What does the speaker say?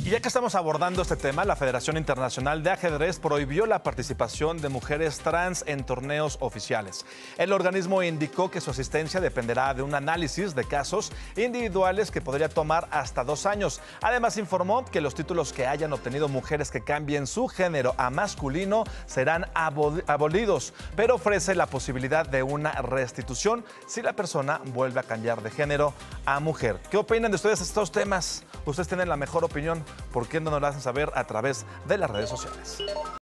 Y ya que estamos abordando este tema, la Federación Internacional de Ajedrez prohibió la participación de mujeres trans en torneos oficiales. El organismo indicó que su asistencia dependerá de un análisis de casos individuales que podría tomar hasta 2 años. Además, informó que los títulos que hayan obtenido mujeres que cambien su género a masculino serán abolidos, pero ofrece la posibilidad de una restitución si la persona vuelve a cambiar de género a mujer. ¿Qué opinan de ustedes estos temas? Ustedes tienen la mejor opinión. ¿Por qué no nos lo hacen saber a través de las redes sociales?